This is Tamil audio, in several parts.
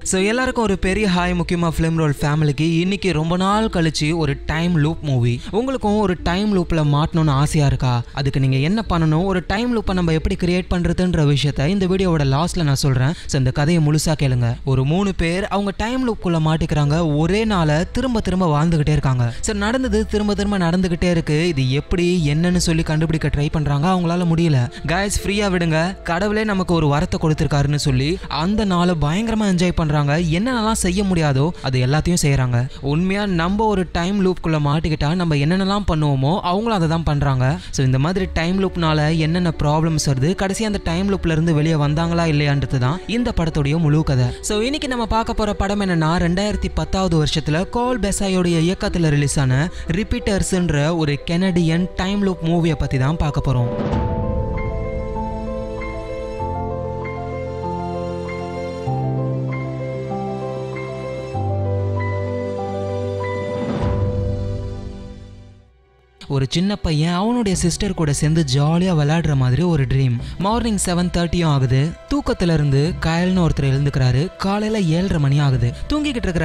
ஸோ எல்லாருக்கும் ஒரு பெரிய ஹாய். முக்கியமாக ஃபிலிம் ரோல் ஃபேமிலிக்கு இன்னைக்கு ரொம்ப நாள் கழிச்சு ஒரு டைம் லூப் மூவி. உங்களுக்கும் ஒரு டைம் லூப்பில் மாட்டணும்னு ஆசையாக இருக்கா? அதுக்கு நீங்கள் என்ன பண்ணணும், ஒரு டைம் லூப்பை நம்ம எப்படி கிரியேட் பண்ணுறதுன்ற விஷயத்த இந்த வீடியோவோட லாஸ்ட்டில் நான் சொல்கிறேன். ஸோ இந்த கதையை முழுசாக கேளுங்க. ஒரு 3 பேர் அவங்க டைம் லூப்புக்குள்ளே மாட்டிக்கிறாங்க. ஒரே நாளை திரும்ப திரும்ப வாழ்ந்துக்கிட்டே இருக்காங்க. ஸோ நடந்தது திரும்ப திரும்ப நடந்துக்கிட்டே இருக்கு. இது எப்படி என்னன்னு சொல்லி கண்டுபிடிக்க ட்ரை பண்ணுறாங்க. அவங்களால முடியல. கைஸ் ஃப்ரீயாக விடுங்க, கடவுளே நமக்கு ஒரு வரத்தை கொடுத்துருக்காருன்னு சொல்லி அந்த நாளை பயங்கரமாக என்ஜாய் பண்ணுறாங்க. என்னென்னலாம் செய்ய முடியாதோ அது எல்லாத்தையும் செய்யறாங்க. உண்மையா நம்ம ஒரு டைம் லூப்குள்ள மாட்டிக்கிட்டா நம்ம என்னென்னலாம் பண்ணுவோமோ அவங்களும் அதை தான் பண்றாங்க. ஸோ இந்த மாதிரி டைம் லூப்னால என்னென்ன ப்ராப்ளம்ஸ் வருது, கடைசி அந்த டைம் லூப்ல இருந்து வெளியே வந்தாங்களா இல்லையான்றது தான் இந்த படத்துடைய முழு கதை. ஸோ இன்னைக்கு நம்ம பார்க்க போற படம் என்னன்னா, 2010 வருஷத்துல கால் பெசாயோடைய இயக்கத்தில் ரிலீஸ் ஆன ரிப்பீட்டர்ஸ்ன்ற ஒரு கெனடியன் டைம் லூப் மூவியை பத்தி தான் பார்க்க போறோம். ஒரு சின்ன பையன் அவனுடைய சிஸ்டர் கூட சேர்ந்து ஜாலியாக விளையாடுற மாதிரி ஒரு ட்ரீம். மார்னிங் 7:30 ஆகுது. தூக்கத்துல இருந்து கயல்னு ஒருத்தர் எழுந்துக்கிறாரு. காலையில 7:30 மணி ஆகுது. தூங்கிக்கிட்டு இருக்கிற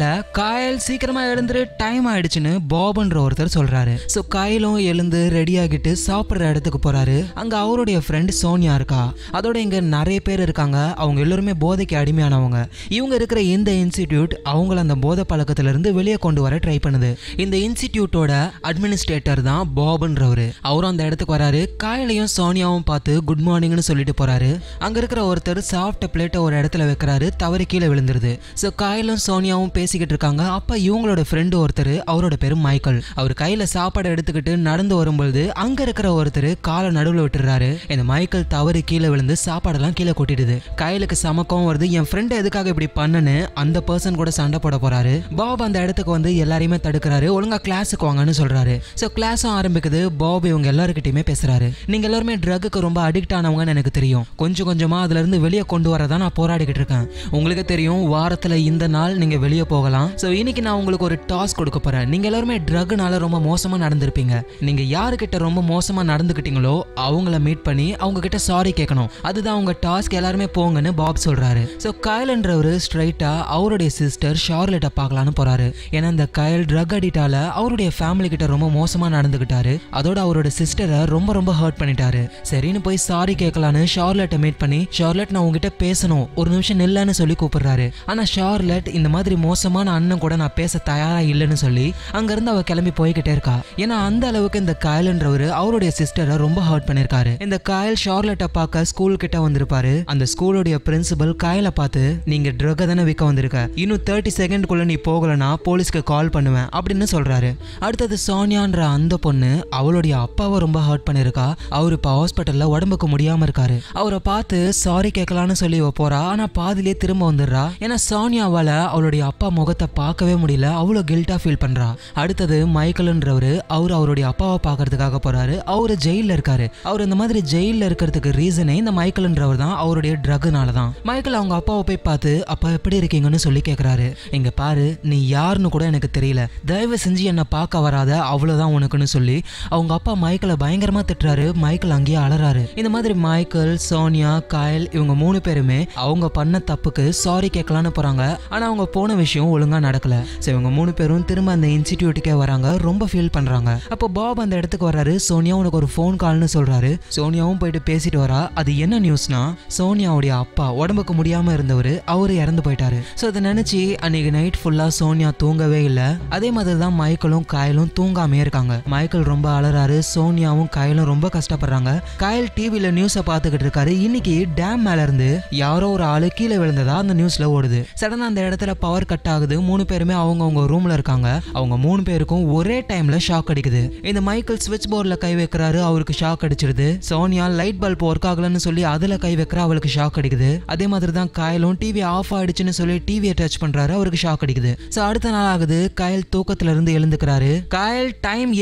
கயல் சீக்கிரமா எழுந்துரு, டைம் ஆயிடுச்சுன்னு பாபுன்ற ஒருத்தர் சொல்றாரு. ஸோ கயலும் எழுந்து ரெடி ஆகிட்டு சாப்பிட்ற இடத்துக்கு போறாரு. அங்க அவருடைய ஃப்ரெண்ட் சோனியா இருக்கா. அதோட இங்க நிறைய பேர் இருக்காங்க. அவங்க எல்லாருமே போதைக்கு அடிமையானவங்க. இவங்க இருக்கிற இந்த இன்ஸ்டிடியூட் அவங்கள அந்த போதை பழக்கத்துல இருந்து வெளியே கொண்டு வர ட்ரை பண்ணுது. இந்த இன்ஸ்டிடியூட்டோட அட்மினிஸ்ட்ரேட்டர் தான் பாபுன்றவரு. அவரும் அந்த இடத்துக்கு வராரு. காயலையும் சோனியாவும் பார்த்து குட் மார்னிங்னு சொல்லிட்டு போறாரு. அங்க இருக்கிற ஒருத்தர் சாப்பிட்ட பிளேட்டை ஒரு இடத்துல வைக்கிறாரு. தவறி கீழே விழுந்துருது. ஸோ காயலும் சோனியாவும் பேசிக்கிட்டு இருக்காங்க. அப்ப இவங்களோட ஃப்ரெண்டு ஒருத்தர், அவரோட பேரு மைக்கேல். அவர் கையில சாப்பாடு எடுத்துக்கிட்டு நடந்து வரும்பொழுது அங்க இருக்கிற ஒருத்தர் காலை நடுவில் விட்டுறாரு. இந்த மைக்கேல் தவறி கீழே விழுந்து சாப்பாடெல்லாம் கீழே கொட்டிடுது. கையிலுக்கு சமக்கம் வருது. என் ஃப்ரெண்டு எதுக்காக இப்படி பண்ணனு அந்த பர்சன் கூட சண்டை போட போறாரு. பாப் அந்த இடத்துக்கு வந்து எல்லாரையுமே தடுக்கிறாரு. ஒழுங்கா கிளாஸுக்கு வாங்கன்னு சொல்றாரு. ஸோ கிளாஸும் ஆரம்பிக்குது. பாப் இவங்க எல்லாருக்கிட்டையுமே பேசுறாரு. நீங்க எல்லாருமே ட்ரக்குக்கு ரொம்ப அடிக்ட் ஆனவங்கன்னு எனக்கு தெரியும். கொஞ்சம் கொஞ்சமா அதுல இருந்து வெளியே கொண்டு வரதான் நான் போராடிக்கிட்டு இருக்கேன். உங்களுக்கு தெரியும், வாரத்துல இந்த நாள் நீங்க வெளியே போகலாம். ஸோ இன்னைக்கு நான் உங்களுக்கு ஒரு டாஸ்க் கொடுக்க போறேன். நீங்க எல்லாருமே ட்ரக்னால ரொம்ப மோசமா நடந்திருப்பீங்க. நீங்க யாருக்கிட்ட ரொம்ப மோசமா நடந்துக்கிட்டீங்களோ அவங்கள மீட் பண்ணி அவங்க கிட்ட சாரி கேட்கணும். அதுதான் உங்க டாஸ்க். எல்லாருமே போங்கன்னு பாப் சொல்றாரு. ஸோ கயல்ன்றவரு ஸ்ட்ரைட்டா அவருடைய சிஸ்டர் ஷார்லெட்டை பார்க்கலான்னு போறாரு. ஏன்னா இந்த கயல் ட்ரக் அடிக்டால அவருடைய ஃபேமிலி கிட்ட ரொம்ப மோசமா நடந்துக்கிட்டாரு. அதோட அவரோட சிஸ்டரை ரொம்ப ரொம்ப ஹர்ட் பண்ணிட்டாரு. சரின்னு போய் சாரி கேட்கலான்னு ஷார்லெட்டை மீட் பண்ணி, ஷார்லெட் நான் உங்ககிட்ட பேசணும், ஒரு நிமிஷம் நில்லன்னு சொல்லி கூப்பிடுறாரு. ஆனா ஷார்லெட் இந்த மாதிரி மோசமான அண்ணன் கூட நான் பேச தயாரா இல்லைன்னு சொல்லி அங்க இருந்து அவ கிளம்பி போய்கிட்டே இருக்கா. ஏன்னா அந்த அளவுக்கு இந்த கயல்ன்றவரு அவருடைய சிஸ்டரை ரொம்ப ஹர்ட் பண்ணிருக்காரு. இந்த கயல் ஷார்லெட்டை பார்க்க ஸ்கூல் கிட்ட வந்திருப்பாரு. அந்த ஸ்கூலுடைய பிரின்சிபல் கயலை பார்த்து, நீங்க ட்ரக் தானே விற்க வந்திருக்க, இன்னும் 30 செகண்ட்குள்ள நீ போகலன்னா போலீஸ்க்கு கால் பண்ணுவேன் அப்படின்னு சொல்றாரு. அடுத்தது சோனியான்ற அந்த பொண்ணு அவளுடைய அப்பாவை ரொம்ப ஹர்ட் பண்ணிருக்கா. அவரு இப்ப ஹாஸ்பிட்டல்ல உடம்புக்கு முடியாம இருக்காரு. அவரை பார்த்து சாரி கேட்கலான்னு சொல்லி போறா. ஆனா பாதிலே திரும்ப வந்துடுறா. ஏன்னா சோனியாவால அவளுடைய அப்பா முகத்தை பார்க்கவே முடியல. அவ்வளவு கில்ட்டா ஃபீல் பண்றா. அடுத்தது மைக்கேல்ன்றவரு அவருடைய அப்பாவை பார்க்கறதுக்காக போறாரு. அவரு ஜெயில இருக்காரு. அவர் இந்த மாதிரி ஜெயில இருக்கிறதுக்கு ரீசனே இந்த மைக்கேல்ன்றவர் தான், அவருடைய ட்ரக்னால தான். மைக்கேல் அவங்க அப்பாவை போய் பார்த்து, அப்பா எப்படி இருக்கீங்கன்னு சொல்லி கேட்கிறாரு. இங்க பாரு, நீ யாருன்னு கூட எனக்கு தெரியல, தயவு செஞ்சு என்ன பார்க்க வராத, அவ்வளவுதான் உனக்குன்னு சொல்லி அவங்க அப்பா மைக்கேலை பயங்கரமா திட்டுறாரு. மைக்கேல் அங்கேயே அலறாரு. இந்த மாதிரி மைக்கேல், சோனியா, கயல் இவங்க 3 பேருமே அவங்க பண்ண தப்புக்கு சாரி கேட்கலான்னு போறாங்க. ஆனா அவங்க போன விஷயம் ஒழுங்கா நடக்கல. சோ இவங்க 3 பேரும் திரும்ப அந்த இன்ஸ்டிடியூட்டுக்கே வராங்க. ரொம்ப ஃபீல் பண்றாங்க. அப்போ பாப் அந்த இடத்துக்கு வராரு. சோனியா உனக்கு ஒரு ஃபோன் கால்னு சொல்றாரு. சோனியாவும் போயிட்டு பேசிட்டு வரா. அது என்ன நியூஸ்னா, சோனியாவுடைய அப்பா உடம்புக்கு முடியாம இருந்தவரு அவரு இறந்து போயிட்டாரு. சோ அதை நினைச்சு அன்னைக்கு நைட் ஃபுல்லா சோனியா தூங்கவே இல்லை. அதே மாதிரி தான் மைக்கேலும் கயலும் தூங்காமே இருக்காங்க. மைக்கேல் ரொம்ப அலறாரு. சோனியாவும் கயலும் ரொம்ப கஷ்டப்படுறாங்க. கயல் டிவில நியூஸை பார்த்துக்கிட்டு இருக்காரு. இன்னைக்கு டேம் மேல இருந்து யாரோ ஒரு ஆளு கீழே விழுந்ததா அந்த நியூஸ்ல ஓடுது. சடனா அந்த இடத்துல பவர் கட் ஆகுது. 3 பேருமே அவங்க ரூம்ல இருக்காங்க. அவங்க 3 பேருக்கும் ஒரே டைம்ல ஷாக் அடிக்குது. இந்த மைக்கேல் ஸ்விட்ச் போர்ட்ல கை வைக்கிறாரு. அவருக்கு ஷாக் அடிச்சிருது. சோனியா லைட் பல்ப் ஒர்க் ஆகலன்னு சொல்லி அதுல கை வைக்கிற, அவளுக்கு ஷாக் அடிக்குது. அதே மாதிரி தான் கயலும் டிவி ஆஃப் ஆயிடுச்சுன்னு சொல்லி டிவியை டச் பண்றாரு. அவருக்கு ஷாக் அடிக்குது. சோ அடுத்த நாள் ஆகுது. கயல் தூக்கத்துல இருந்து எழுந்துக்கிறாரு. கயல் டைம்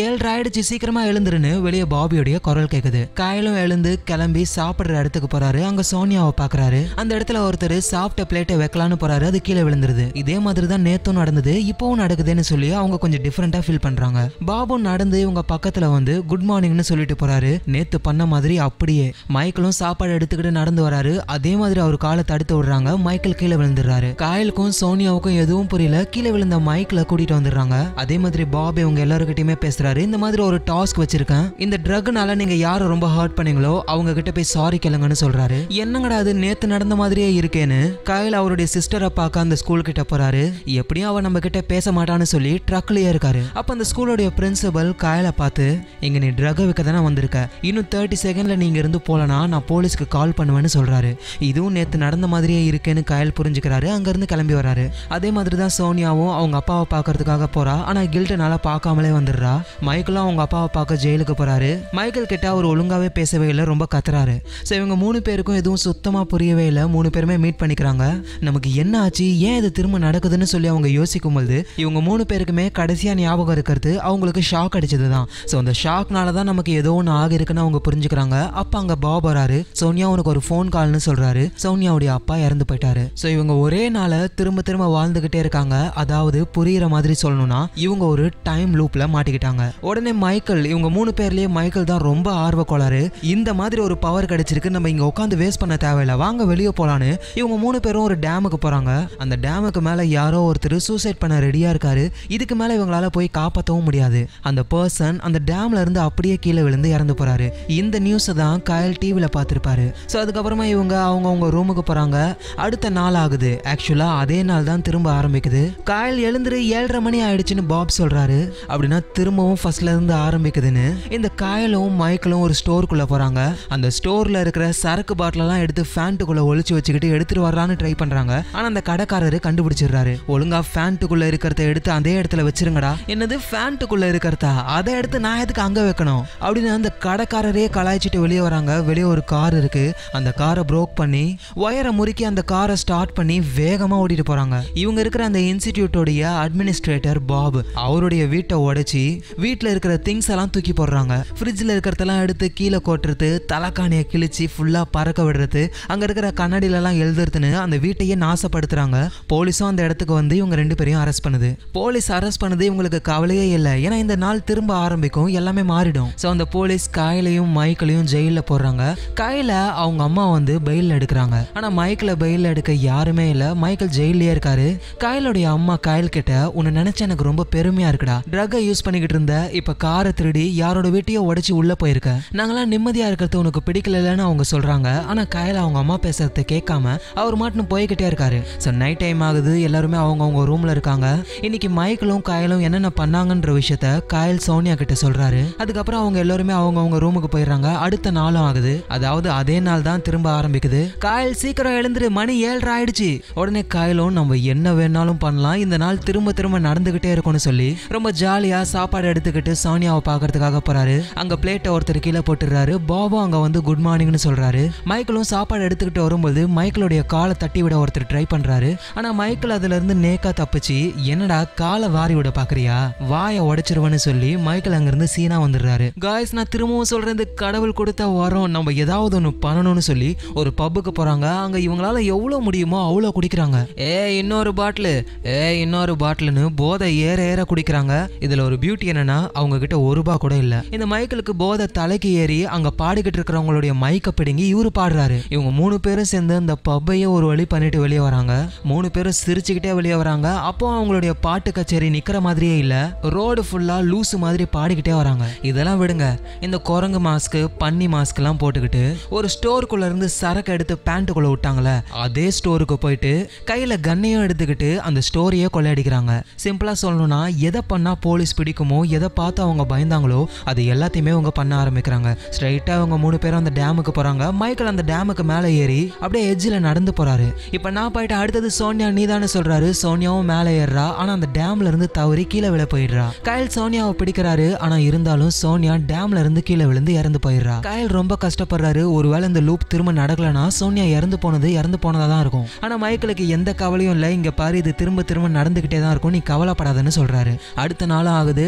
7 ஆயிடுச்சு, சீக்கிரமா எழுந்துருன்னு வெளியே பாபியோடைய குரல் கேக்குது. காயலும் எழுந்து கிளம்பி சாப்பிடுற இடத்துக்கு போறாரு. அங்க சோனியாவை பாக்குறாரு. அந்த இடத்துல ஒருத்தர் சாப்பிட்ட பிளேட்டை வைக்கலான்னு போறாரு, அது கீழே விழுந்துருது. இதே மாதிரி தான் நேத்தும் நடந்தது, இப்பவும் நடக்குதுன்னு சொல்லி அவங்க கொஞ்சம் டிஃபரெண்டா ஃபீல் பண்றாங்க. பாபு நடந்து இவங்க பக்கத்துல வந்து குட் மார்னிங்னு சொல்லிட்டு போறாரு. நேத்து பண்ண மாதிரி அப்படியே மைக்கேலும் சாப்பாடு எடுத்துக்கிட்டு நடந்து வராரு. அதே மாதிரி அவர் காலை தடுத்து விடுறாங்க. மைக்கேல் கீழே விழுந்துடுறாரு. காயலுக்கும் சோனியாவுக்கும் எதுவும் புரியல. கீழே விழுந்த மைக்ல கூட்டிட்டு வந்துடுறாங்க. அதே மாதிரி பாபு இவங்க எல்லாருக்கிட்டையுமே பேசுறாரு. இந்த மாதிரி ஒரு டாஸ்க் வச்சிருக்கேன், இந்த ட்ரக்னால நீங்க யாரை ரொம்ப ஹர்ட் பண்ணீங்களோ அவங்க கிட்ட போய் சாரி கேளுங்கன்னு சொல்றாரு. என்னங்கடா அது நேத்து நடந்த மாதிரியே இருக்கேன்னு காயல் அவருடைய சிஸ்டரை பார்க்க அந்த ஸ்கூல் கிட்ட போறாரு. எப்படியும் அவன் நம்ம கிட்ட பேச மாட்டான்னு சொல்லி ட்ரக்லயே இருக்காரு. அப்ப அந்த ஸ்கூலோட பிரின்சிபல் காயலை பார்த்து, இங்க நீ ட்ரக் விற்க தானே வந்திருக்க, இன்னும் 30 செகண்ட்ல நீங்க இருந்து போலனா நான் போலீஸ்க்கு கால் பண்ணுவேன்னு சொல்றாரு. இதுவும் நேத்து நடந்த மாதிரியே இருக்கேன்னு காயல் புரிஞ்சுக்கிறாரு. அங்க இருந்து கிளம்பி வராரு. அதே மாதிரி தான் சோனியாவும் அவங்க அப்பாவை பார்க்கறதுக்காக போறா. ஆனா கில்ட்னால பார்க்காமலே வந்துடுறா. மைக்கேலும் அவங்க அப்பாவை பார்க்க ஜெயிலுக்கு போறாரு. மைக்கேல் கிட்ட அவர் ஒழுங்காவே பேசவே இல்லை, ரொம்ப கத்துறாரு. ஸோ இவங்க 3 பேருக்கும் எதுவும் சுத்தமா புரியவே இல்லை. 3 பேருமே மீட் பண்ணிக்கிறாங்க. நமக்கு என்ன ஆச்சு, ஏன் இது திரும்ப நடக்குதுன்னு சொல்லி அவங்க யோசிக்கும் போது இவங்க 3 பேருக்குமே கடைசியா ஞாபகம் இருக்கிறது அவங்களுக்கு ஷாக் அடிச்சதுதான். ஸோ அந்த ஷாக்னால தான் நமக்கு ஏதோ ஒன்று ஆகிருக்குன்னு அவங்க புரிஞ்சுக்கிறாங்க. அப்ப அங்க பாப் வராரு. சோனியா உனக்கு ஒரு ஃபோன் கால்னு சொல்றாரு. சோனியாவுடைய அப்பா இறந்து போயிட்டாரு. ஸோ இவங்க ஒரே நாள திரும்ப திரும்ப வாழ்ந்துகிட்டே இருக்காங்க. அதாவது புரியுற மாதிரி சொல்லணும்னா இவங்க ஒரு டைம் லூப்ல மாட்டிக்கிட்டாங்க. உடனே மைக்கேல், இவங்க 3 பேர்லயே மைக்கேல் தான் ரொம்ப ஆர்வ கோளாறு. இந்த மாதிரி ஒரு பவர் கிடைச்சிருக்கு, நம்ம இங்க உட்காந்து வேஸ்ட் பண்ண தேவையில்லை, வாங்க வெளியே போலான்னு இவங்க 3 பேரும் ஒரு டேமுக்கு போறாங்க. அந்த டேமுக்கு மேல யாரோ ஒருத்தர் சூசைட் பண்ண ரெடியா இருக்காரு. இதுக்கு மேல இவங்களால போய் காப்பாற்றவும் முடியாது. அந்த பர்சன் அந்த டேம்ல இருந்து அப்படியே கீழே விழுந்து இறந்து போறாரு. இந்த நியூஸ் தான் காயல் டிவில பார்த்திருப்பாரு. ஸோ அதுக்கப்புறமா இவங்க அவங்க ரூமுக்கு போறாங்க. அடுத்த நாள் ஆகுது. ஆக்சுவலா அதே நாள் தான் திரும்ப ஆரம்பிக்குது. காயல் எழுந்துரு 7:30 மணி ஆயிடுச்சுன்னு பாப் சொல்றாரு. அப்படின்னா திரும்பவும் ஃபர்ஸ்ட்ல இருந்து ஆரம்பிக்குதுன்னு இந்த காயலும் மைக்கேலும் ஒரு ஸ்டோருக்குள்ள போறாங்க. அந்த ஸ்டோர்ல இருக்கிற சரக்கு பாட்டிலெல்லாம் எடுத்து ஃபேண்ட்டுக்குள்ள ஒளிச்சு வச்சுக்கிட்டு எடுத்துட்டு வர்றான்னு ட்ரை பண்றாங்க. ஆனா அந்த கடைக்காரரு கண்டுபிடிச்சிடுறாரு. ஒழுங்கா ஃபேண்ட்டுக்குள்ள இருக்கிறத எடுத்து அதே இடத்துல வச்சிருங்கடா. என்னது ஃபேண்ட்டுக்குள்ள இருக்கிறதா, அதை எடுத்து நான் எதுக்கு அங்க வைக்கணும் அப்படின்னு அந்த கடைக்காரரே கலாய்ச்சிட்டு வெளியே வராங்க. வெளியே ஒரு கார் இருக்கு. அந்த காரை ப்ரோக் பண்ணி ஒயரை முறுக்கி அந்த காரை ஸ்டார்ட் பண்ணி வேகமா ஓடிட்டு போறாங்க. இவங்க இருக்கிற அந்த இன்ஸ்டிடியூட்டோடைய அட்மினிஸ்ட்ரேட்டர் பாப் அவருடைய வீட்டை உடைச்சி வீட்டில் இருக்கிற திங்ஸ் எல்லாம் தூக்கி போடுறாங்க. ஃப்ரிட்ஜில் இருக்கிறதெல்லாம் எடுத்து கீழே கொட்டுறது, தலைக்காணியை கிழிச்சு ஃபுல்லா பறக்க விடுறது, அங்க இருக்கிற கண்ணாடியில எல்லாம் எழுதுறதுன்னு அந்த வீட்டையே நாசப்படுத்துறாங்க. போலீஸும் அந்த இடத்துக்கு வந்து இவங்க 2 பேரையும் அரெஸ்ட் பண்ணுது. போலீஸ் அரெஸ்ட் பண்ணது இவங்களுக்கு கவலையே இல்லை, ஏன்னா இந்த நாள் திரும்ப ஆரம்பிக்கும், எல்லாமே மாறிடும். ஸோ அந்த போலீஸ் காயலையும் மைக்கேலையும் ஜெயிலில் போடுறாங்க. காயில அவங்க அம்மா வந்து பெயில் எடுக்கிறாங்க. ஆனா மைக்கேல பெயில் எடுக்க யாருமே இல்லை. மைக்கேல் ஜெயிலே இருக்காரு. காயலுடைய அம்மா காயல் கிட்ட, உன்னை நினைச்சா எனக்கு ரொம்ப பெருமையா இருக்குடா, ட்ரக்கை யூஸ் பண்ணிக்கிட்டு இருந்த, இப்ப காரை திருடி யாரோட வீட்டையோ உடைச்சு உள்ள போயிருக்க, நாங்களாம் நிம்மதியா இருக்கிறது உனக்கு பிடிக்கலன்னு அவங்க சொல்றாங்க. ஆனா காயல் அவங்க அம்மா பேசுறத கேட்காம அவர் மாட்டுன்னு போய்கிட்டே இருக்காரு. ஸோ நைட் டைம் ஆகுது. எல்லாருமே அவங்க ரூம்ல இருக்காங்க. இன்னைக்கு மைக்கேலும் காயலும் என்னென்ன பண்ணாங்கன்ற விஷயத்த காயல் சோனியா கிட்ட சொல்றாரு. அதுக்கப்புறம் அவங்க எல்லாருமே அவங்க ரூமுக்கு போயிடுறாங்க. அடுத்த நாளும் ஆகுது. அதாவது அதே நாள் தான் திரும்ப ஆரம்பிக்குது. காயல் சீக்கிரம் எழுந்துரு, மணி 7:30 ஆயிடுச்சு. உடனே காயலும் நம்ம என்ன வேணாலும் பண்ணலாம், இந்த நாள் திரும்ப திரும்ப நடந்துகிட்டே இருக்கும்னு சொல்லி ரொம்ப ஜாலியா சாப்பாடு எடுத்துக்கிட்டு சோனியாவை பாக்குறதுக்காக போறாரு. அங்க பிளேட்டை ஒருத்தர் கீழே போட்டுறாரு. பாபு அங்க வந்து குட் மார்னிங்னு சொல்றாரு. மைக்கேலும் சாப்பாடு எடுத்துக்கிட்டு வரும்போது மைக்கேலுடைய காலை தட்டி விட ஒருத்தர் ட்ரை பண்றாரு. ஆனா மைக்கேல் அதுல இருந்து நேக்கா தப்பிச்சு, என்னடா காலை வாரி விட பாக்குறியா, வாயை உடைச்சிருவன்னு சொல்லி மைக்கேல் அங்க இருந்து சீனா வந்துடுறாரு. காய்ஸ், நான் திரும்பவும் சொல்றது, கடவுள் கொடுத்த வரோம், நம்ம ஏதாவது ஒன்று பண்ணணும்னு சொல்லி ஒரு பப்புக்கு போறாங்க. அங்க இவங்களால எவ்வளவு முடியுமோ அவ்வளவு குடிக்கிறாங்க. இன்னொரு பாட்டில்னு போதை ஏற ஏற குடிக்கிறாங்க. இதுல ஒரு பியூட்டி என்னன்னா அவங்க கிட்ட ₹1 கூட இல்ல. இந்த மைக்கேலுக்கு போதை தலைக்கு ஏறி அங்க பாடிக்கிட்டு இருக்கிறவங்களுடைய மைக்க பிடுங்கி இவரு பாடுறாரு. இவங்க 3 பேரும் சேர்ந்து அந்த பப்பையே ஒரு வழி பண்ணிட்டு வெளியே வராங்க. 3 பேரும் சிரிச்சுக்கிட்டே வெளியே வராங்க. அப்போ அவங்களுடைய பாட்டு கச்சேரி நிக்கிற மாதிரியே இல்ல, ரோடு ஃபுல்லா லூசு மாதிரி பாடிக்கிட்டே வராங்க. இதெல்லாம் விடுங்க, இந்த குரங்கு மாஸ்க் பன்னி மாஸ்க் எல்லாம் போட்டுக்கிட்டு ஒரு ஸ்டோருக்குள்ள இருந்து சரக்கு எடுத்து பேண்ட்டுக்குள்ள விட்டாங்களே, அதே ஸ்டோருக்கு போயிட்டு கையில கண்ணையும் எடுத்துக்கிட்டு அந்த ஸ்டோரியே கொள்ளையடிக்கிறாங்க. சிம்பிளா சொல்லணும்னா, எதை பண்ணா போலீஸ் பிடிக்குமோ, எதை பார்த்து அவங்க பயந்தாங்களோ அது எல்லாத்தையுமே அவங்க பண்ண ஆரம்பிக்கிறாங்க. ஸ்ட்ரைட்டா அவங்க 3 பேரும் அந்த டேமுக்கு போறாங்க. மைக்கேல் அந்த டேமுக்கு மேலே ஏறி அப்படியே எட்ஜில் நடந்து போறாரு. இப்ப நான் போயிட்டு அடுத்தது சோனியா நீதானு சொல்றாரு. சோனியாவும் மேலே ஏறா. ஆனா அந்த டேம்ல இருந்து தவறி கீழே விழ போயிடுறா. கயல் சோனியாவை பிடிக்கிறாரு. ஆனா இருந்தாலும் சோனியா டேம்ல இருந்து கீழே விழுந்து இறந்து போயிடுறா. கயல் ரொம்ப கஷ்டப்படுறாரு. ஒருவேளை இந்த லூப் திரும்ப நடக்கலனா சோனியா இறந்து போனதா தான் இருக்கும். ஆனா மைக்கேலுக்கு எந்த கவலையும் இல்லை. இங்க பாரு, இது திரும்ப திரும்ப நடந்துகிட்டே தான் இருக்கும், நீ கவலைப்படாதன்னு சொல்றாரு. அடுத்த நாளும் ஆகுது. காயல்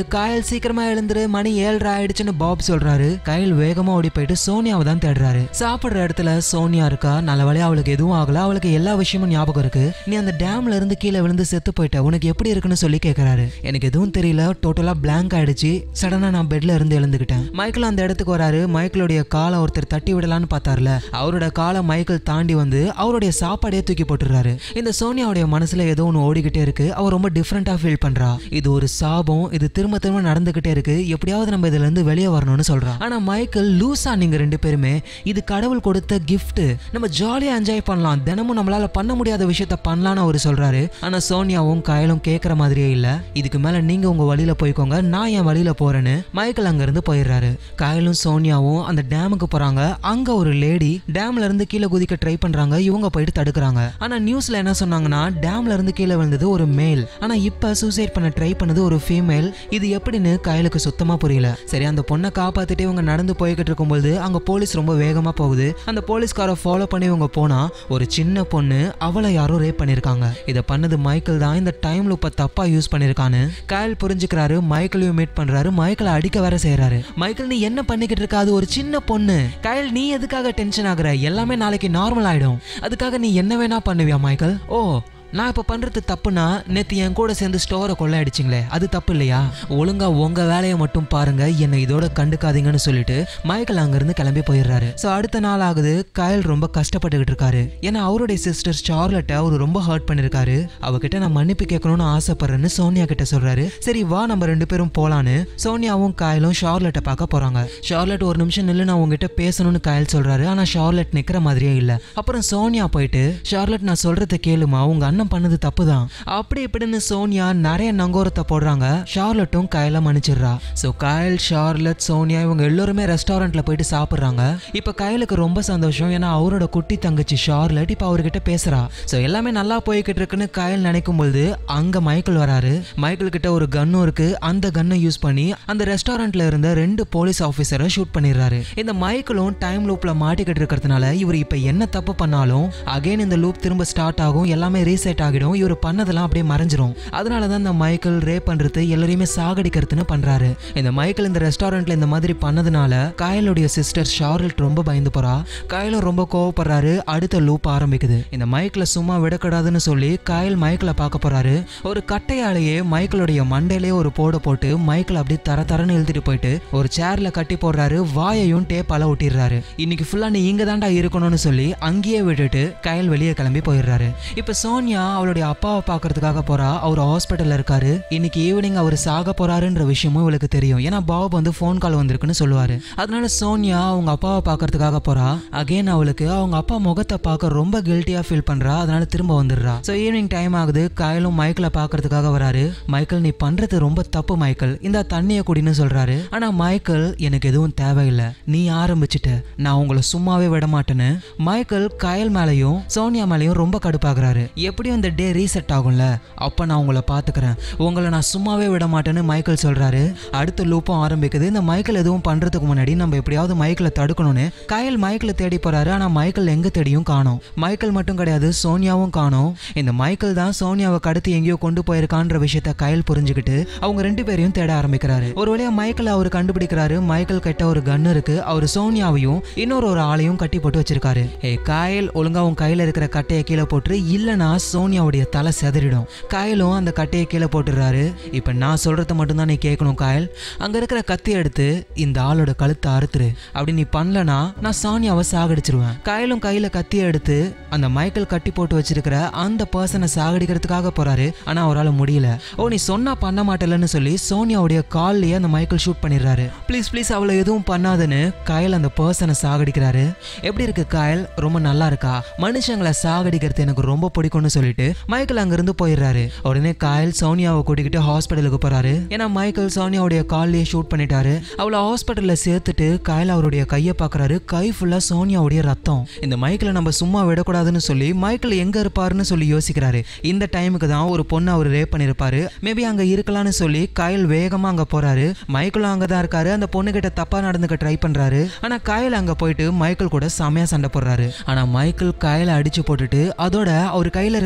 கைல் சீக்கிரமா எழுந்துரு, மணி 7:30 ஆயிடுச்சுன்னு பாப் சொல்றாரு. கைல் வேகமா ஓடி போயிட்டு சோனியாவை தான் தேடுறாரு. சாப்பிடுற இடத்துல சோனியா இருக்கா. நல்ல வேளையா அவளுக்கு எதுவும் ஆகல. அவளுக்கு எல்லா விஷயமும் ஞாபகம் இருக்கு. நீ அந்த டேம்ல இருந்து கீழே விழுந்து செத்து போயிட்ட, உனக்கு எப்படி இருக்குன்னு சொல்லி கேட்கறாரு. எனக்கு எதுவும் தெரியல, டோட்டலா பிளாங்க் ஆயிடுச்சு. சடனா நான் பெட்ல இருந்து எழுந்துக்கிட்டேன். மைக்கேல் அந்த இடத்துக்கு வராரு. மைக்கேலுடைய காலை ஒருத்தர் தட்டி விடலான்னு பார்த்தார்ல, அவரோட காலை மைக்கேல் தாண்டி வந்து அவருடைய சாப்பாடே தூக்கி போட்டுறாரு. இந்த சோனியாவுடைய மனசுல ஏதோ ஒன்று ஓடிக்கிட்டே இருக்கு. அவர் ரொம்ப டிஃப்ரெண்டா ஃபீல் பண்றா. இது ஒரு சாபம், இது திரும்ப திரும்ப நடந்துகிட்டே இருக்கு, எப்படியாவது நம்ம இதுல இருந்து வெளியே வரணும்னு சொல்றா. ஆனா மைக்கேல், லூசா நீங்க ரெண்டு பேருமே, இது கடவுள் கொடுத்த கிஃப்ட், நம்ம ஜாலியா என்ஜாய் பண்ணலாம், தினமும் நம்மளால பண்ண முடியாத விஷயத்த பண்ணலாம்னு அவர் சொல்றாரு. ஆனா சோனியாவும் கைலும் கேட்கற மாதிரியே இல்ல. இதுக்கு மேல நீங்க உங்க வழியில போய்க்கோங்க, நான் என் வழியில போறேன்னு மைக்கேல் அங்க இருந்து போயிடுறாரு. கைலும் சோனியாவும் அந்த டேமுக்கு போறாங்க. அங்க ஒரு லேடி டேம்ல இருந்து கீழே குதிக்க ட்ரை பண்றாங்க. இவங்க போயிட்டு தடுக்கிறாங்க. ஆனா நியூஸ்ல என்ன சொன்னாங்கன்னா, டேம்ல இருந்து கீழே விழுந்தது ஒரு மேல், ஆனா இப்ப சூசைட் பண்ண ட்ரை பண்ணது ஒரு ஃபீமேல். இது எப்படின்னு கைலுக்கு சுத்தமா புரியல. சரி, அந்த பொண்ணை காப்பாத்திட்டு இவங்க நடந்து போய்கிட்டு இருக்கும்போது அங்க போலீஸ் ரொம்ப வேகமா போகுது. அந்த போலீஸ்கார ஃபாலோ பண்ணி இவங்க போனா ஒரு சின்ன பொண்ணு, அவளை யாரோ ரேப் பண்ணிருக்காங்க. இத பண்ணது மைக்கேல் தான். இந்த டைம் லூப்பை தப்பா யூஸ் பண்ணிருக்கான்னு கைல் புரிஞ்சுக்கிறாரு. மைக்கேலையும் மீட் பண்றாரு. மைக்கேலை அடிக்க வேற செய்யறாரு. மைக்கேல், நீ என்ன பண்ணிக்கிட்டு இருக்க, அது ஒரு சின்ன பொண்ணு. கைல், நீ எதுக்காக டென்ஷன் ஆகுற, எல்லாமே நாளைக்கு நார்மல் ஆயிடும், அதுக்காக நீ என்ன வேணா பண்ணுவியா மைக்கேல்? ஓ, நான் இப்ப பண்றது தப்புனா, நேத்து என் கூட சேர்ந்து ஸ்டோரை கொள்ளையடிச்சிங்களே, அது தப்பு இல்லையா? ஒழுங்கா உங்க வேலையை மட்டும் பாருங்க, என்னை இதோட கண்டுக்காதீங்கன்னு சொல்லிட்டு மைக்கேல் அங்கிருந்து கிளம்பி போயிடுறாரு. சோ அடுத்த நாள் ஆகுது. கைல் ரொம்ப கஷ்டப்பட்டுக்கிட்டு இருக்காரு. ஏன்னா அவருடைய சிஸ்டர் சார்லட்டை அவரு ரொம்ப ஹர்ட் பண்ணிருக்காரு. அவகிட்ட நான் மன்னிப்பு கேட்கணும்னு ஆசைப்படுறேன்னு சோனியா கிட்ட சொல்றாரு. சரி வா, நம்ம ரெண்டு பேரும் போலான்னு சோனியாவும் கைலும் ஷார்லட்டை பார்க்க போறாங்க. ஷார்லட், ஒரு நிமிஷம் நில்லு, நான் உங்ககிட்ட பேசணும்னு கைல் சொல்றாரு. ஆனா ஷார்லட் நிக்கிற மாதிரியே இல்ல. அப்புறம் சோனியா போயிட்டு, ஷார்லட் நான் சொல்றதை கேளுமா, உங்க அண்ணன் பண்ணது தப்புதான், அப்படி இப்படின்னு சோனியா நிறைய நங்கோரத்தை போடுறாங்க. ஷார்லட்டும் கைல மன்னிச்சிடுறா. சோ கைல், ஷார்லட், சோனியா இவங்க எல்லாருமே ரெஸ்டாரண்ட்ல போயிட்டு சாப்பிடுறாங்க. இப்ப கைலுக்கு ரொம்ப சந்தோஷம். ஏன்னா அவரோட குட்டி தங்கச்சி ஷார்லட் இப்ப அவர்கிட்ட பேசுறா. சோ எல்லாமே நல்லா போய்கிட்டு இருக்குன்னு கைல் நினைக்கும் போது அங்க மைக்கேல் வராரு. மைக்கேல் கிட்ட ஒரு கன்னும் இருக்கு. அந்த கன்னை யூஸ் பண்ணி அந்த ரெஸ்டாரண்ட்ல இருந்த 2 போலீஸ் ஆபீசரை ஷூட் பண்ணிடுறாரு. இந்த மைக்கேலும் டைம் லூப்ல மாட்டிக்கிட்டு இருக்கிறதுனால இவர் இப்ப என்ன தப்பு பண்ணாலும் அகைன் இந்த லூப் திரும்ப ஸ்டார்ட் ஆகும், எல்லாமே ரீசெட் ஆகிடும். இவர் பண்ணதெல்லாம் அப்படியே மறைஞ்சிரும். அதனாலதான் இந்த மைக்கேல் ரேப் பண்றது, எல்லாரையுமே சாகடிக்கிறதுன்னு பண்றாரு. இந்த மைக்கேல் இந்த ரெஸ்டாரண்ட்ல இந்த மாதிரி பண்ணதுனால கைலுடைய சிஸ்டர் ஷார்லட் ரொம்ப பயந்து போறா. கைலும் ரொம்ப கோவப்படுறாரு. அடுத்த லூப் ஆரம்பிக்குது. இந்த மைக்கேல சும்மா விடக்கூடாதுன்னு சொல்லி கைல் மைக்கேல பார்க்க போறாரு. ஒரு கட்டையாலேயே மைக்கேலுடைய மண்டையிலேயே ஒரு போட போட்டு மைக்கேல் அப்படி தரன்னு இழுத்துட்டு போயிட்டு ஒரு சேர்ல கட்டி போடுறாரு. வாயையும் டேப்பால ஒட்டிடுறாரு. இன்னைக்கு ஃபுல்லா நீ இங்க தாண்டா இருக்கணும்னு சொல்லி அங்கேயே விட்டுட்டு கைல் வெளியே கிளம்பி போயிடுறாரு. இப்ப சோனியா அவளுடைய அப்பாவை பாக்குறதுக்காக போறா. அவர் ஹாஸ்பிட்டல்ல இருக்காரு. இன்னைக்கு ஈவினிங் அவர் சாக போறாருன்ற விஷயமும் இவளுக்கு தெரியும். ஏன்னா பாப் வந்து போன் கால் வந்திருக்குன்னு சொல்லுவாரு. அதனால சோனியா அவங்க அப்பாவை பாக்குறதுக்காக போறா. அகைன் அவளுக்கு அவங்க அப்பா முகத்தை பார்க்க ரொம்ப கில்ட்டியா ஃபீல் பண்றா. அதனால திரும்ப வந்துடுறா. சோ ஈவினிங் டைம் ஆகுது. கைலும் மைக்கேல பாக்குறதுக்காக வராரு. மைக்கேல், நீ பண்றது ரொம்ப தப்பு மைக்கேல், இந்த தண்ணிய குடின்னு சொல்றாரு. ஆனா மைக்கேல், எனக்கு எதுவும் தேவையில்லை, நீ ஆரம்பிச்சுட்ட, நான் உங்களை சும்மாவே விட மாட்டேன்னு மைக்கேல் கைல் மேலையும் சோனியா மேலையும் ரொம்ப கடுப்பாகிறாரு. எப்படியும் இந்த டே ரீசெட் ஆகும்ல, அப்ப நான் உங்களை பாத்துக்கிறேன், உங்களை நான் சும்மாவே விட மாட்டேன்னு மைக்கேல் சொல்றாரு. அடுத்த லூப்பும் ஆரம்பிக்குது. இந்த மைக்கேல் எதுவும் பண்றதுக்கு முன்னாடி நம்ம எப்படியாவது மைக்கேல தடுக்கணும்னு கைல் மைக்கேல தேடி போறாரு. ஆனா மைக்கேல் எங்க தேடியும் காணோம். மைக்கேல் மட்டும் கிடையாது, சோனியாவும் காணோம். இந்த மைக்கேல் தான் சோனியாவை கடத்தி எங்கேயோ கொண்டு போயிருக்கான்ற விஷயத்த கைல் புரிஞ்சுக்கிட்டு அவங்க 2 பேரையும் தேட ஆரம்பிக்கிறாரு. ஒரு வழியா மைக்கேல் அவரு கண்டுபிடிக்கிறாரு. மைக்கேல் கிட்ட ஒரு கன் இருக்கு. அவரு சோனியாவையும் இன்னொரு ஆளையும் கட்டி போட்டு வச்சிருக்காரு. கைல், ஒழுங்கா உன் கையில இருக்கிற கட்டையை கீழே போட்டு, இல்லனா சோனியாவுடைய தலை செதறிடும். கைலும் அந்த கட்டையை கீழே போட்டுறாரு. இப்ப நான் சொல்றத மட்டும் தான் நீ கேட்கணும் கைல். அங்க இருக்கிற கத்தி எடுத்து இந்த ஆளோட கழுத்தை அறுத்துரு. அப்படி நீ பண்ணலனா நான் சோனியாவை சாகடிச்சிருவேன். கைலும் கையில கத்தியை எடுத்து அந்த மைக்கேல் கட்டி போட்டு வச்சிருக்கிற அந்த பர்சனை சாகடிக்கிறதுக்காக போறாரு. ஆனா அவரால் முடியல. ஓ, நீ சொன்னா பண்ண மாட்டேன்னு சொல்லி சோனியாவுடைய கால்லயே அந்த மைக்கேல் ஷூட் பண்ணிடுறாரு. ப்ளீஸ் ப்ளீஸ் அவளை எதுவும் பண்ணாதுன்னு கைல் அந்த பர்சனை சாகடிக்கிறாரு. எப்படி இருக்கு கைல், ரொம்ப நல்லா இருக்கா? மனுஷங்களை சாகடிக்கிறது எனக்கு ரொம்ப பிடிக்கும்னு சொல்லிட்டு மைக்கேல் அங்கிருந்து போயிடுறாரு. உடனே கைல் சோனியாவை கூட்டிக்கிட்டு ஹாஸ்பிட்டலுக்கு போறாரு. ஏன்னா மைக்கேல் சோனியாவுடைய கால்லயே ஷூட் பண்ணிட்டாரு. அவளை ஹாஸ்பிட்டல்ல சேர்த்துட்டு கைல் அவருடைய கையை பாக்குறாரு. கை ஃபுல்லா சோனியாவுடைய ரத்தம். இந்த மைக்கேலை நம்ம சும்மா விடக்கூடாதுன்னு சொல்லி மைக்கேல் எங்க இருப்பாருன்னு சொல்லி யோசிக்கிறாரு. இந்த டைமுக்கு தான் ஒரு பொண்ணு அவர் ரேப் பண்ணிருப்பாரு. மேபி அங்க இருக்கலாம்னு சொல்லி கைல் வேகமா அங்க போறாரு. மைக்கேலும் அங்கதான் இருக்காரு. அந்த பொண்ணு கிட்ட தப்பா நடந்துக்க ட்ரை பண்றாரு. ஆனா கைல் அங்க போயிட்டு மைக்கேல் கூட செமையா சண்டை போடுறாரு. ஆனா மைக்கேல் கையில அடிச்சு போட்டுட்டு அதோட அவர் கையில இருக்கிற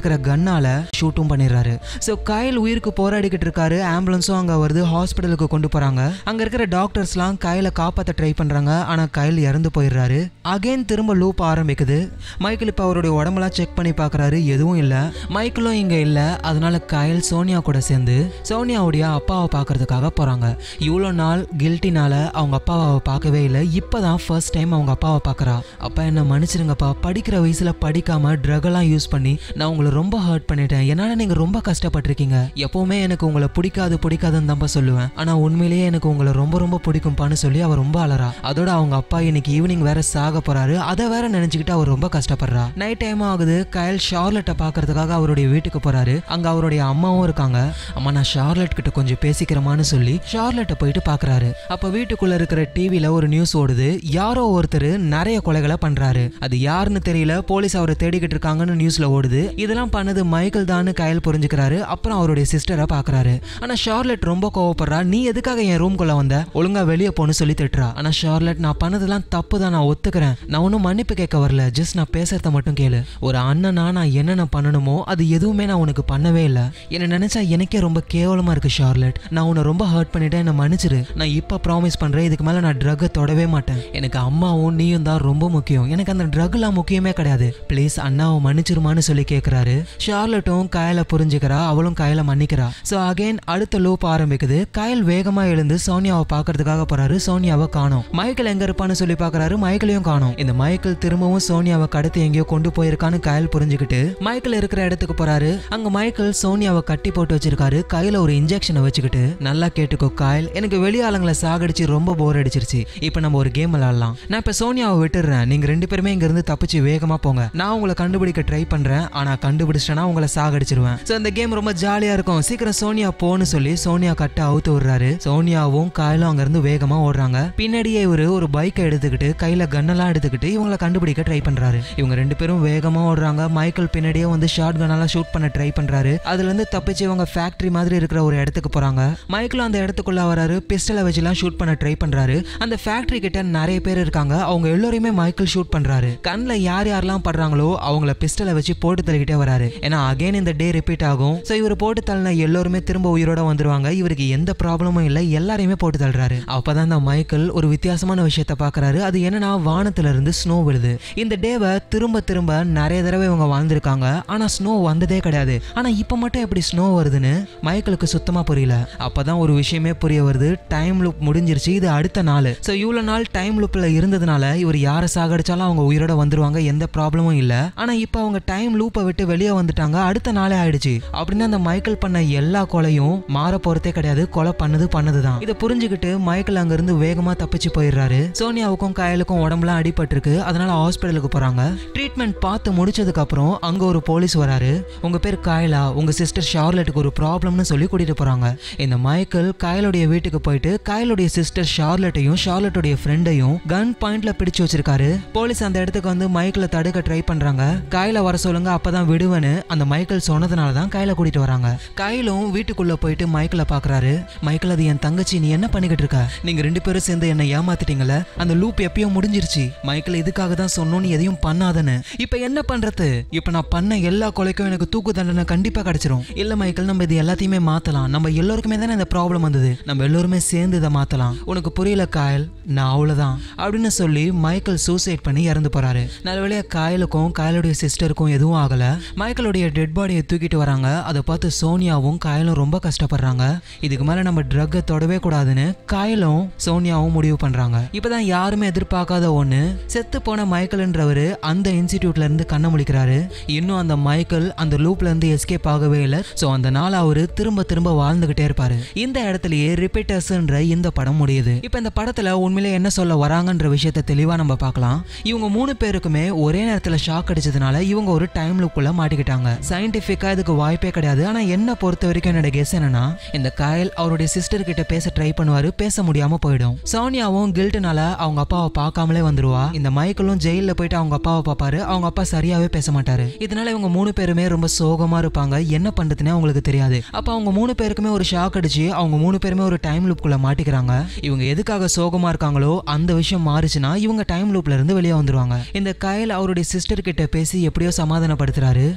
இருக்கிற கன்னால ஷூட்டும் பண்ணிடுறாரு. சோ கயல் உயிருக்கு போராடிக்கிட்டு இருக்காரு. ஆம்புலன்ஸும் அங்க வருது. ஹாஸ்பிடலுக்கு கொண்டு போறாங்க. அங்க இருக்கிற டாக்டர்ஸ்லாம் கயலை காப்பாத்த ட்ரை பண்றாங்க. ஆனா கயல் இறந்து போயிடுறாரு. அகைன் திரும்ப லூப் ஆரம்பிக்குது. மைக்கேல் இப்ப அவருடைய உடம்பெல்லாம் செக் பண்ணி பாக்குறாரு. எதுவும் இல்ல. மைக்கேலும் இங்க இல்ல. அதனால கயல் சோனியா கூட சேர்ந்து சோனியாவுடைய அப்பாவை பாக்குறதுக்காக போறாங்க. இவ்வளோ நாள் கில்ட்டினால அவங்க அப்பாவை பார்க்கவே இல்லை. இப்பதான் ஃபர்ஸ்ட் டைம் அவங்க அப்பாவை பாக்குறா. அப்பா என்ன மன்னிச்சிருங்கப்பா, படிக்கிற வயசுல படிக்காம ட்ரக் எல்லாம் யூஸ் பண்ணி நான் உங்களை ரொம்ப ஹர்ட் பண்ணிட்டேன். என்னால நீங்க ரொம்ப கஷ்டப்பட்டிருக்கீங்க. எப்பவுமே எனக்கு உங்களை பிடிக்காதுன்னு தான் சொல்லுவேன். ஆனா உண்மையிலேயே எனக்கு உங்களை ரொம்ப ரொம்ப பிடிக்கும்பான்னு சொல்லி அவர் ரொம்ப அலறா. அதோட அவங்க அப்பா இன்னைக்கு ஈவினிங் வேற சாக போறாரு. அதை வேற நினைச்சுக்கிட்டு அவர் ரொம்ப கஷ்டப்படுறா. நைட் டைம் ஆகுது. கயல் ஷார்லெட்டை பாக்குறதுக்காக அவருடைய வீட்டுக்கு போறாரு. அங்க அவருடைய அம்மாவும் இருக்காங்க. அம்மா நான் ஷார்லெட் கிட்ட கொஞ்சம் பேசிக்கிறமான்னு சொல்லி ஷார்லெட்டை போயிட்டு பாக்குறாரு. அப்ப வீட்டுக்குள்ள இருக்கிற டிவில ஒரு நியூஸ் ஓடுது. யாரோ ஒருத்தர் நிறைய கொலைகளை பண்றாரு. அது யாருன்னு தெரியல. போலீஸ் அவரை தேடிக்கிட்டு இருக்காங்கன்னு நியூஸ்ல ஓடுது. இதெல்லாம் பண்ணது மைக்கேல் தான் கயல் புரிஞ்சுக்கிறாரு. அப்புறம் அவருடைய சிஸ்டரை பாக்குறாரு. ஆனா ஷார்லெட் ரொம்ப கோவப்படுறா. நீ எதுக்காக என் ரூம்குள்ள வந்த? ஒழுங்கா வெளியே போன்னு சொல்லி திட்டுறா. ஆனா ஷார்லெட் நான் பண்ணதெல்லாம் தப்பு தான், நான் ஒத்துக்கிறேன். நான் ஒன்னும் மன்னிப்பு கேட்க வரல. ஜஸ்ட் நான் பேசுறத மட்டும் கேளு. ஒரு அண்ணனா நான் என்னென்ன பண்ணணுமோ அது எதுவுமே நான் உனக்கு பண்ணவே இல்லை. என்ன நினைச்சா எனக்கே ரொம்ப கேவலமா இருக்கு ஷார்லெட். நான் உன்னை ரொம்ப ஹர்ட் பண்ணிட்டேன். என்ன மன்னிச்சிரு. நான் இப்ப ப்ராமிஸ் பண்றேன், இதுக்கு மேல நான் ட்ரக்கை தொடவே மாட்டேன். எனக்கு அம்மாவும் நீயும் தான் ரொம்ப முக்கியம். எனக்கு அந்த ட்ரக்லாம் முக்கியமே கிடையாது. ப்ளீஸ் அண்ணாவை மன்னிச்சிருமான்னு சொல்லி கேட்கிறாரு. ஷார்லெட்டும் கயலை புரிஞ்சுக்கிறா. அவளும் கயலை மன்னிக்கிறா. சோ அகைன் அடுத்த லூப் ஆரம்பிக்குது. கயல் வேகமா எழுந்து சோனியாவை பாக்குறதுக்காக போறாரு. சோனியாவை காணோம். மைக்கேல் எங்க இருப்பான்னு சொல்லி பாக்குறாரு. மைக்கேலையும் காணோம். இந்த மைக்கேல் திரும்பவும் சோனியாவை கடத்தி எங்கேயோ கொண்டு போயிருக்கான்னு கயல் புரிஞ்சுக்கிட்டு மைக்கேல் இருக்கிற இடத்துக்கு போறாரு. அங்க மைக்கேல் சோனியாவை கட்டி போட்டு வச்சிருக்காரு. கையில ஒரு இன்ஜெக்ஷனை வச்சுக்கிட்டு நல்லா கேட்டுக்கோ கயல், எனக்கு வெளியாளங்களை சாகடிச்சு ரொம்ப போர் அடிச்சிருச்சு. இப்ப நம்ம ஒரு கேம் விளையாடலாம். நான் இப்ப சோனியாவை விட்டுறேன். நீங்க ரெண்டு பேருமே இங்க இருந்து தப்பிச்சு வேகமா போங்க. நான் உங்களை கண்டுபிடிக்க ட்ரை பண்றேன். ஆனா கண்டுபிடிச்சிட்டேன்னா உங்களை சாகடிச்சிருவேன். சோ இந்த கேம் ரொம்ப ஜாலியா இருக்கும். சீக்கிரம் சோனியா போன்னு சொல்லி சோனியா கட்ட அவுத்து விடுறாரு. சோனியாவும் கயலும் அங்க இருந்து வேகமா ஓடுறாங்க. பின்னாடியே இவரு ஒரு பைக்கை எடுத்துக்கிட்டு கையில கன்னெல்லாம் எடுத்துக்கிட்டு இவங்களை கண்டுபிடிக்க ட்ரை பண்றாரு. இவங்க ரெண்டு பேரும் வேகமா ஓடுறாங்க. மைக்கேல் பின்னாடியே வந்து ஷார்ட் கன்னெல்லாம் ஷூட் பண்ண ட்ரை பண்றாரு. அதுல இருந்து தப்பிச்சு இவங்க ஃபேக்டரி மாதிரி இருக்கிற ஒரு இடத்துக்கு போறாங்க. மைக்கேலும் அந்த இடத்துக்குள்ள வராரு. பிஸ்டலை வச்சுலாம் ஷூட் பண்ண ட்ரை பண்றாரு. அந்த ஃபேக்டரி கிட்ட நிறைய பேர் இருக்காங்க. அவங்க எல்லாரையுமே மைக்கேல் ஷூட் பண்றாரு. கண்ணுல யார் யாரெல்லாம் படுறாங்களோ அவங்கள பிஸ்டலை வச்சு போட்டு தள்ளிக்கிட்டே வராரு. ஏன்னா அகைன் இந்த டே ரிப்பீட் ஆகும். சோ இவர் போட்டு தள்ளின எல்லாருமே திரும்ப உயிரோட வந்துருவாங்க. இவருக்கு எந்த ப்ராப்ளமும் இல்லை. எல்லாரையுமே போட்டு தள்ளுறாரு. அப்பதான் இந்த மைக்கேல் ஒரு வித்தியாசமான விஷயத்த பாக்குறாரு. அது என்னன்னா வானத்துல இருந்து ஸ்னோ விழுது. இந்த டேவை திரும்ப திரும்ப நிறைய தடவை இவங்க வாழ்ந்திருக்காங்க. ஆனா ஸ்னோ வந்ததே கிடையாது. ஆனா இப்ப மட்டும் எப்படி ஸ்னோ வருதுன்னு மைக்கேலுக்கு சுத்தமா புரியல. அப்பதான் ஒரு விஷயமே புரிய வருது. டைம் லூப் முடிஞ்சிருச்சு. இது அடுத்த நாள். சோ இவ்வளவு நாள் டைம் லூப்ல இருந்ததுனால இவர் யாரை சாகடிச்சாலும் அவங்க உயிரோட வந்துருவாங்க. எந்த ப்ராப்ளமும் இல்ல. ஆனா இப்ப அவங்க டைம் லூப்பை விட்டு வெளியே வந்துட்டாங்க. அடுத்த நாளே ஆயிடுச்சு. அப்படின்னா அந்த மைக்கேல் பண்ண எல்லா கொலையும் மாற போறதே கிடையாது. கொலை பண்ணதுதான். இதை புரிஞ்சுக்கிட்டு மைக்கேல் அங்க இருந்து வேகமா தப்பிச்சு போயிடுறாரு. சோனியாவுக்கும் கயலுக்கும் உடம்புலாம் அடிபட்டிருக்கு. அதனால ஹாஸ்பிடலுக்கு போறாங்க. ட்ரீட்மெண்ட் பார்த்து முடிச்சதுக்கு அப்புறம் அங்க ஒரு போலீஸ் வராரு. உங்க பேர் கயலா, உங்க சிஸ்டர் ஷார்லெட்டுக்கு ஒரு ப்ராப்ளம்னு சொல்லி கூட்டிட்டு போறாங்க. இந்த மைக்கேல் கயலுடைய வீட்டுக்கு போயிட்டு கயலுடைய சிஸ்டர் ஷார்லெட்டையும் ஷார்லெட்டுடைய ஃப்ரெண்டையும் கன் பாயிண்ட்ல பிடிச்சு வச்சிருக்காரு. போலீஸ் அந்த இடத்துக்கு வந்து மைக்கேலை தடுக்க ட்ரை பண்றாங்க. கயலை வர சொல்லுங்க, அப்பதான் விடுவேன்னு அந்த மைக்கேல் சொன்னதுனால தான் கயலை கூட்டிட்டு வராங்க. கயலும் வீட்டுக்குள்ள போயிட்டு மைக்கேலை பாக்குறாரு. மைக்கேல், அது என் தங்கச்சி, நீ என்ன பண்ணிக்கிட்டு இருக்க? நீங்க ரெண்டு பேரும் சேர்ந்து என்ன ஏமாத்திட்டீங்கல்ல? அந்த லூப் எப்பயும் முடிஞ்சிருச்சு. மைக்கேல், இதுக்காக தான் சொன்னோன்னு எதையும் பண்ணாதன்னு. இப்ப என்ன பண்றது? இப்ப நான் பண்ண எல்லா கொலைக்கும் எனக்கு தூக்கு தண்டனை கண்டிப்பா கிடைச்சிரும். இல்ல மைக்கேல், நம்ம இது எல்லாத்தையுமே மாத்தலாம். நம்ம எல்லாருக்குமே தானே இந்த ப்ராப்ளம் வந்தது. நம்ம எல்லாருமே சேர்ந்து இதை மாத்தலாம். உனக்கு புரியல கயல், நான் அவ்வளவுதான் அப்படின்னு சொல்லி மைக்கேல் சூசைட் பண்ணி இறந்து போறாரு. நல்லவேளையா கயலுக்கும் கயலுடைய சிஸ்டருக்கும் எதுவும் ஆகல. மைக்கேலுடைய டெட் பாடியை தூக்கிட்டு வராங்க. அதை பார்த்து சோனியாவும் கயலும் ரொம்ப கஷ்டப்படுறாங்க. இதுக்கு மேல நம்ம ட்ரக்கை தொடவே கூடாதுன்னு கயலும் சோனியாவும் முடிவு பண்றாங்க. இப்பதான் யாருமே எதிர்பார்க்காத ஒண்ணு, செத்து போன மைக்கேல்ன்றவரு அந்த இன்ஸ்டிடியூட்ல இருந்து கண்ண முழிக்கிறாரு. இன்னும் அந்த மைக்கேல் அந்த லூப்ல இருந்து எஸ்கேப் ஆகவே இல்லை. சோ அந்த நாள் அவரு திரும்ப திரும்ப வாழ்ந்துகிட்டே இருப்பாரு. இந்த இடத்துலயே ரிப்பீட்டர்ஸ்ன்ற இந்த படம் முடியுது. இப்ப இந்த படத்துல உண்மையிலே என்ன சொல்ல வராங்கன்ற விஷயத்தை தெளிவா நம்ம பார்க்கலாம். இவங்க மூணு பேருக்குமே ஒரே நேரத்துல ஷாக் அடிச்சதுனால இவங்க ஒரு டைம் லூப்குள்ள மாட்டிக்கிட்டாங்க. சயின்டிபிக்கா இதுக்கு வாய்ப்பே கிடையாது. ஆனா என்ன பொறுத்த வரைக்கும் என்னோட கெஸ் என்னன்னா, இந்த கயல் அவருடைய சிஸ்டர் கிட்ட பேச ட்ரை பண்ணுவாரு. பேச முடியாம போயிடும். சோனியாவும் கில்ட்னால அவங்க அப்பாவை பார்க்காமலே வந்துருவா. இந்த மைக்கேலும் ஜெயில போயிட்டு அவங்க அப்பாவை பார்ப்பாரு. அவங்க அப்பா சரியாவே பேச மாட்டாரு. இதனால இவங்க மூணு பேருமே ரொம்ப சோகமா இருப்பாங்க. என்ன பண்றதுன்னே அவங்களுக்கு தெரியாது. அப்ப அவங்க மூணு பேருக்குமே ஒரு ஷாக் அடிச்சு அவங்க மூணு பேருமே ஒரு டைம் லூப்குள்ள மாட்டிக்கிறாங்க. இவங்க எதுக்காக சோகமா இருக்காங்களோ அந்த விஷயம் மாறுச்சுன்னா இவங்க டைம் லூப்ல இருந்து வெளியே வந்துருவாங்க. இந்த கயல் அவருடைய சிஸ்டர் கிட்ட பேசி எப்படியோ சமாதானப்படுத்துறாரு.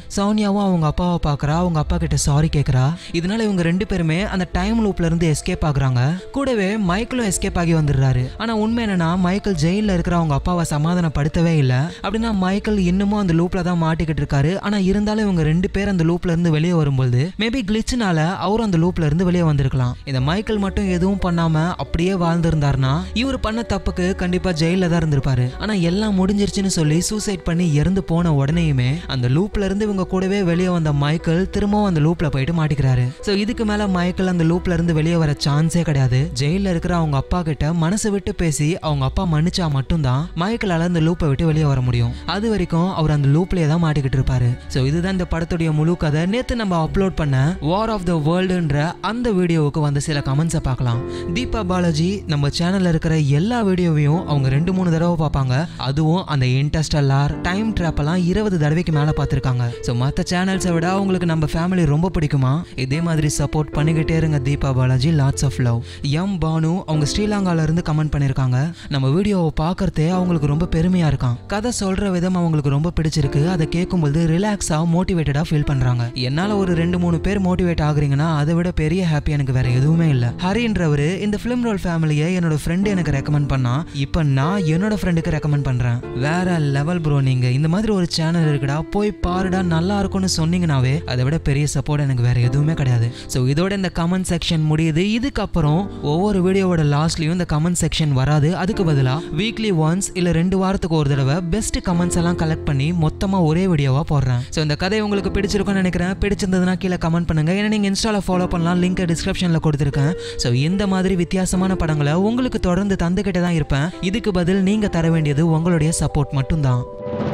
சோனியாவும் அவங்க அப்பாவை பாக்குறா, அவங்க அப்பா கிட்ட சாரி கேக்குறா. இதனால இவங்க ரெண்டு பேருமே அந்த டைம் லூப்ல இருந்து எஸ்கேப் ஆகுறாங்க. கூடவே மைக்கேலும் எஸ்கேப் ஆகி வந்துடுறாரு. ஆனா உண்மை என்னன்னா மைக்கேல் ஜெயில இருக்கிற அவங்க அப்பாவை சமாதானப்படுத்தவே இல்ல. அப்படின்னா மைக்கேல் இன்னமும் அந்த லூப்ல தான் மாட்டிக்கிட்டு இருக்காரு. ஆனா இருந்தாலும் இவங்க ரெண்டு பேர் அந்த லூப்ல இருந்து வெளியே வரும்போது மேபி கிளிச்னால அவரும் அந்த லூப்ல இருந்து வெளியே வந்திருக்கலாம். இந்த மைக்கேல் மட்டும் எதுவும் பண்ணாம அப்படியே வாழ்ந்திருந்தாருன்னா இவர் பண்ண தப்புக்கு கண்டிப்பா ஜெயில தான் இருந்திருப்பாரு. ஆனா எல்லாம் முடிஞ்சிருச்சுன்னு சொல்லி சூசைட் பண்ணி இறந்து போன உடனேயுமே அந்த லூப்ல இருந்து இவங்க கூடவே வெளியே வந்த மைக்கேல் திரும்பவும் அந்த லூப்ல போயிட்டு மாட்டிக்கிறாரு. சோ இதுக்கு மேல மைக்கேல் அந்த லூப்ல இருந்து வெளியே வர சான்ஸே கிடையாது. ஜெயில இருக்கிற அவங்க அப்பா கிட்ட மனசு விட்டு பேசி அவங்க அப்பா மன்னிச்சா மட்டும்தான் மைக்கேலால அந்த லூப்பை விட்டு வெளியே வர முடியும். அது வரைக்கும் அவர் அந்த லூப்லயே தான் மாட்டிக்கிட்டு இருப்பாரு. சோ இதுதான் இந்த படத்துடைய முழு கதை. நேத்து நம்ம அப்லோட் பண்ண வார் ஆஃப் த வேர்ல்டுன்ற அந்த வீடியோவுக்கு வந்து சில கமெண்ட்ஸை பார்க்கலாம். தீபா பாலாஜி நம்ம சேனல்ல இருக்கிற எல்லா வீடியோவையும் அவங்க 2-3 தடவை பார்ப்பாங்க. அதுவும் அந்த இன்டர்ஸ்டெல்லார் டைம் ட்ராப் எல்லாம் 20 தடவைக்கு மேல பார்த்திருக்காங்க. சோ மத்த சேனல்ஸை விட உங்களுக்கு நம்ம ஃபேமிலி ரொம்ப பிடிக்குமா? இதே மாதிரி சப்போர்ட் பண்ணிக்கிட்டே இருங்க Deepa Balaji. Lots of love. M Banu அவங்க ஸ்ரீலங்கால இருந்து கமெண்ட் பண்ணிருக்காங்க. நம்ம வீடியோவை பார்க்கறதே அவங்களுக்கு ரொம்ப பெருமையா இருக்கான். கதை சொல்ற விதம் அவங்களுக்கு ரொம்ப பிடிச்சிருக்கு. அதை கேட்கும்போது ரிலாக்ஸா மோட்டிவேட்டடா ஃபீல் பண்றாங்க. என்னால ஒரு 2-3 பேர் மோட்டிவேட் ஆகுறீங்கன்னா அதை விட பெரிய ஹாப்பி எனக்கு வேற எதுவுமே இல்ல. ஹரின்றவரு இந்த பிலிம் ரோல் ஃபேமிலியை என்னோட ஃப்ரெண்ட் எனக்கு ரெக்கமெண்ட் பண்ணா. இப்ப நான் என்னோட ஃப்ரெண்டுக்கு ரெக்கமெண்ட் பண்றேன். வேற லெவல் ப்ரோ. நீங்க இந்த மாதிரி ஒரு சேனல் இருக்குடா போய் பாருடா நல்லா இருக்கும்னு சொன்னீங்கன்னாவே அதை விட பெரிய சப்போர்ட் எனக்கு வேற எதுவுமே கிடையாது. சோ இதோட இந்த கமெண்ட் செக்ஷன் முடியுது. இதுக்கப்புறம் ஒவ்வொரு வீடியோவோட லாஸ்ட்லயும் இந்த கமெண்ட் செக்ஷன் வராது. அதுக்கு பதிலா வீக்லி ஒன்ஸ் இல்ல 2 வாரத்துக்கு ஒரு தடவை பெஸ்ட் கமெண்ட்ஸ் எல்லாம் கலெக்ட் பண்ணி மொத்தமா ஒரே வீடியோவா போடுறேன். சோ இந்த கதை உங்களுக்கு பிடிச்சிருக்கும்னு நினைக்கிறேன். பிடிச்சிருந்ததுன்னா கீழே கமெண்ட் பண்ணுங்க. ஏன்னா நீங்க இன்ஸ்டால ஃபாலோ பண்ணலாம். லிங்க் டிஸ்கிரிப்ஷன்ல கொடுத்துருக்கேன். சோ இந்த மாதிரி வித்தியாசமான படங்களை உங்களுக்கு தொடர்ந்து தந்துகிட்டே தான் இருப்பேன். இதுக்கு பதில் நீங்க தர வேண்டியது உங்களுடைய சப்போர்ட் மட்டும்தான்.